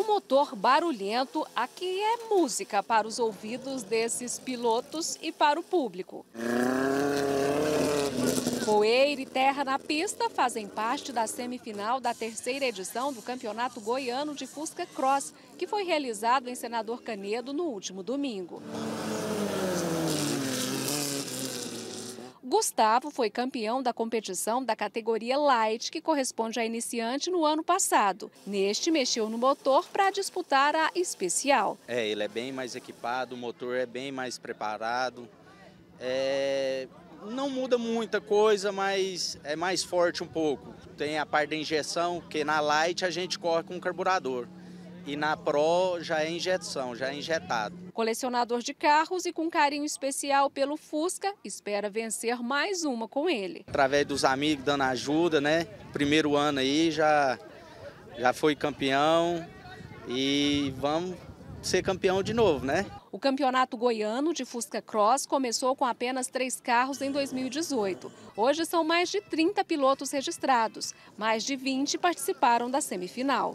motor barulhento, aqui é música para os ouvidos desses pilotos e para o público. Poeira e terra na pista fazem parte da semifinal da terceira edição do Campeonato Goiano de Fusca Cross, que foi realizado em Senador Canedo no último domingo. Gustavo foi campeão da competição da categoria Light, que corresponde a iniciante, no ano passado. Neste, mexeu no motor para disputar a especial. Ele é bem mais equipado, o motor é bem mais preparado. Não muda muita coisa, mas é mais forte um pouco. Tem a parte da injeção, que na Light a gente corre com carburador. E na Pro já é injeção, já é injetado. Colecionador de carros e com carinho especial pelo Fusca, espera vencer mais uma com ele. Através dos amigos dando ajuda, né? Primeiro ano aí já foi campeão e vamos ser campeão de novo, né? O Campeonato Goiano de Fusca Cross começou com apenas 3 carros em 2018. Hoje são mais de 30 pilotos registrados. Mais de 20 participaram da semifinal.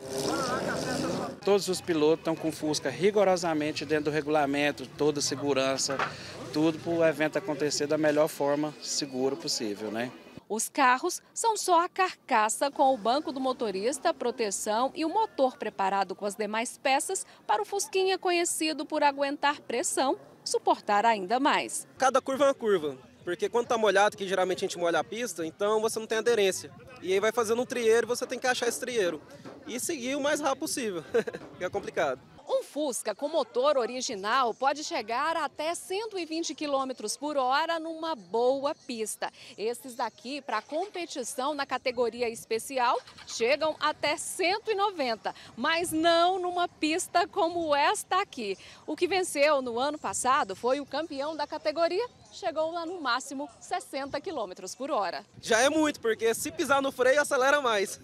Todos os pilotos estão com Fusca rigorosamente dentro do regulamento, toda a segurança, tudo para o evento acontecer da melhor forma segura possível, né? Os carros são só a carcaça com o banco do motorista, proteção e o motor preparado com as demais peças para o Fusquinha conhecido por aguentar pressão, suportar ainda mais. Cada curva é uma curva, porque quando está molhado, que geralmente a gente molha a pista, então você não tem aderência. E aí vai fazendo um trieiro, você tem que achar esse trieiro e seguir o mais rápido possível, que é complicado. Um Fusca com motor original pode chegar até 120 km por hora numa boa pista. Esses daqui, para competição na categoria especial, chegam até 190, mas não numa pista como esta aqui. O que venceu no ano passado foi o campeão da categoria, chegou lá no máximo 60 km por hora. Já é muito, porque se pisar no freio, acelera mais.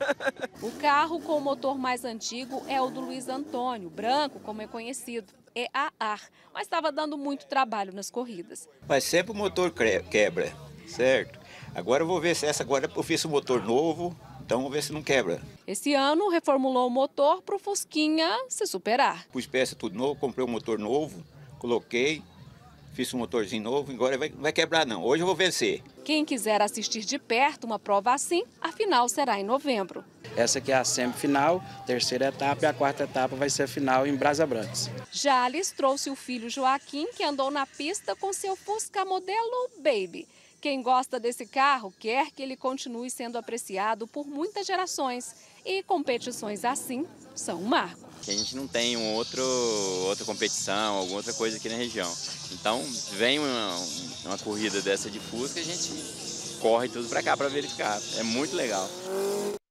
O carro com o motor mais antigo é o do Luiz Antônio, branco, como é conhecido, é a ar, mas estava dando muito trabalho nas corridas. Mas sempre o motor quebra, certo? Agora eu vou ver se agora eu fiz um motor novo, então vou ver se não quebra. Esse ano reformulou o motor para o Fusquinha se superar. Pus peça tudo novo, comprei um motor novo, coloquei, fiz um motorzinho novo, agora vai quebrar não, hoje eu vou vencer. Quem quiser assistir de perto uma prova assim, a final será em novembro. Essa aqui é a semifinal, terceira etapa, e a quarta etapa vai ser a final em Brasa Branca. Jales trouxe o filho Joaquim, que andou na pista com seu Fusca modelo Baby. Quem gosta desse carro quer que ele continue sendo apreciado por muitas gerações. E competições assim são um marco. A gente não tem outra competição, alguma outra coisa aqui na região. Então, vem uma corrida dessa de Fusca, a gente corre tudo para cá para verificar. É muito legal.